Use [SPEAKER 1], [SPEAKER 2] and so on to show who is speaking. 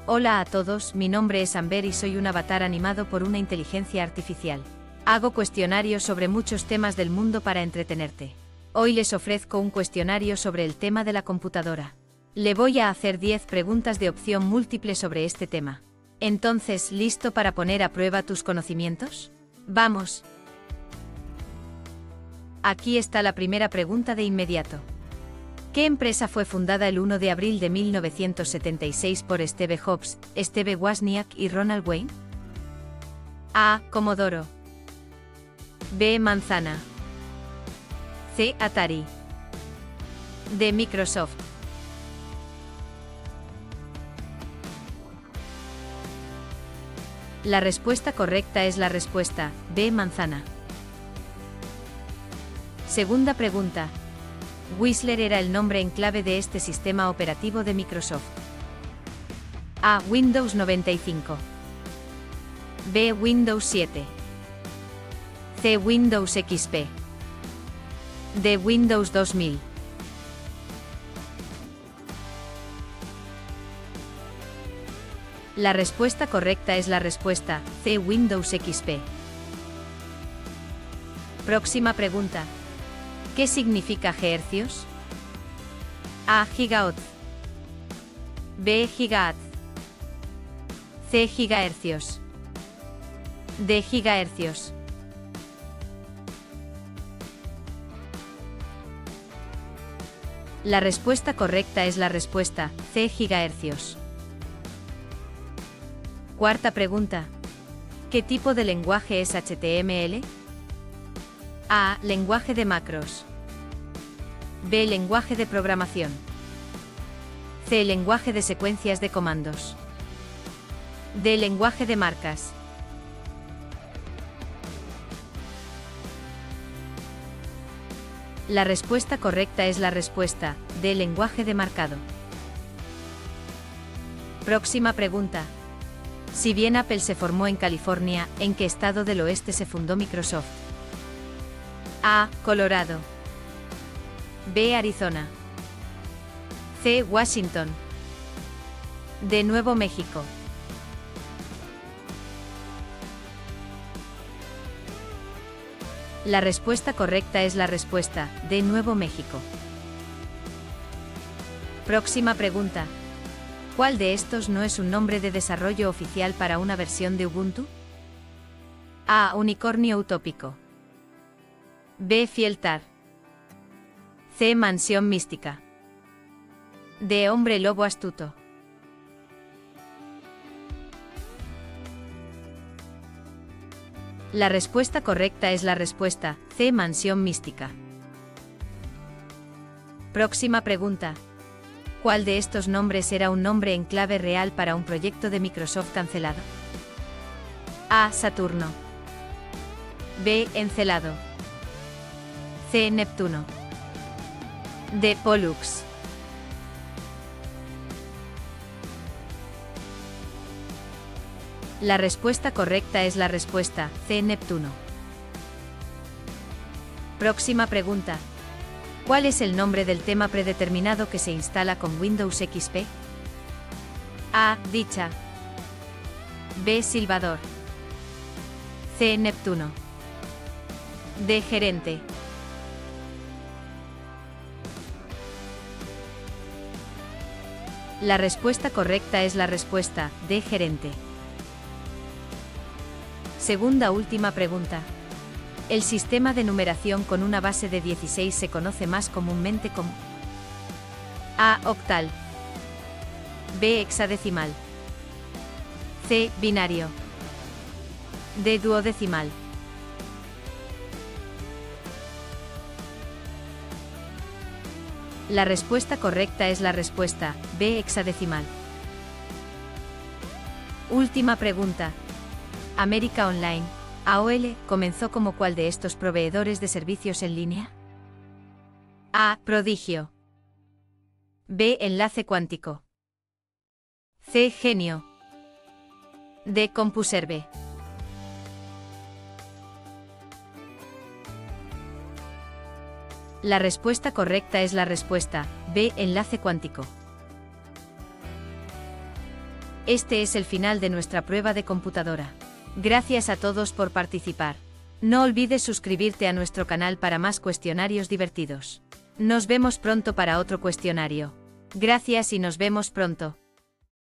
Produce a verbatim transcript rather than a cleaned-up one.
[SPEAKER 1] Hola a todos, mi nombre es Amber y soy un avatar animado por una inteligencia artificial. Hago cuestionarios sobre muchos temas del mundo para entretenerte. Hoy les ofrezco un cuestionario sobre el tema de la computadora. Le voy a hacer diez preguntas de opción múltiple sobre este tema. Entonces, ¿listo para poner a prueba tus conocimientos? ¡Vamos! Aquí está la primera pregunta de inmediato. ¿Qué empresa fue fundada el primero de abril de mil novecientos setenta y seis por Steve Jobs, Steve Wozniak y Ronald Wayne? A. Commodore. B. Manzana. C. Atari. D. Microsoft. La respuesta correcta es la respuesta B. Manzana. Segunda pregunta. Whistler era el nombre en clave de este sistema operativo de Microsoft. A. Windows noventa y cinco. B. Windows siete. C. Windows X P. D. Windows dos mil. La respuesta correcta es la respuesta C. Windows X P. Próxima pregunta. ¿Qué significa gigahercios? A. Gigahertz. B. Gigahertz. C. Gigahercios. D. Gigahercios. La respuesta correcta es la respuesta C. Gigahercios. Cuarta pregunta. ¿Qué tipo de lenguaje es H T M L? A. Lenguaje de macros. B. Lenguaje de programación. C. Lenguaje de secuencias de comandos. D. Lenguaje de marcas. La respuesta correcta es la respuesta D. Lenguaje de marcado. Próxima pregunta. Si bien Apple se formó en California, ¿en qué estado del oeste se fundó Microsoft? A. Colorado. B. Arizona. C. Washington. D. Nuevo México. La respuesta correcta es la respuesta D. Nuevo México. Próxima pregunta. ¿Cuál de estos no es un nombre de desarrollo oficial para una versión de Ubuntu? A. Unicornio utópico. B. Fieltar. C. Mansión mística. D. Hombre lobo astuto. La respuesta correcta es la respuesta C. Mansión mística. Próxima pregunta. ¿Cuál de estos nombres era un nombre en clave real para un proyecto de Microsoft cancelado? A. Saturno. B. Encelado. C. Neptuno. D. Pollux. La respuesta correcta es la respuesta C. Neptuno. Próxima pregunta. ¿Cuál es el nombre del tema predeterminado que se instala con Windows X P? A. Dicha. B. Silbador. C. Neptuno. D. Gerente. La respuesta correcta es la respuesta D. Gerente. Segunda última pregunta. El sistema de numeración con una base de dieciséis se conoce más comúnmente como A. Octal. B. Hexadecimal. C. Binario. D. Duodecimal. La respuesta correcta es la respuesta B. Hexadecimal. Última pregunta. América Online, A O L, comenzó como ¿cuál de estos proveedores de servicios en línea? A. Prodigio. B. Enlace cuántico. C. Genio. D. CompuServe. La respuesta correcta es la respuesta B. Enlace cuántico. Este es el final de nuestra prueba de computadora. Gracias a todos por participar. No olvides suscribirte a nuestro canal para más cuestionarios divertidos. Nos vemos pronto para otro cuestionario. Gracias y nos vemos pronto.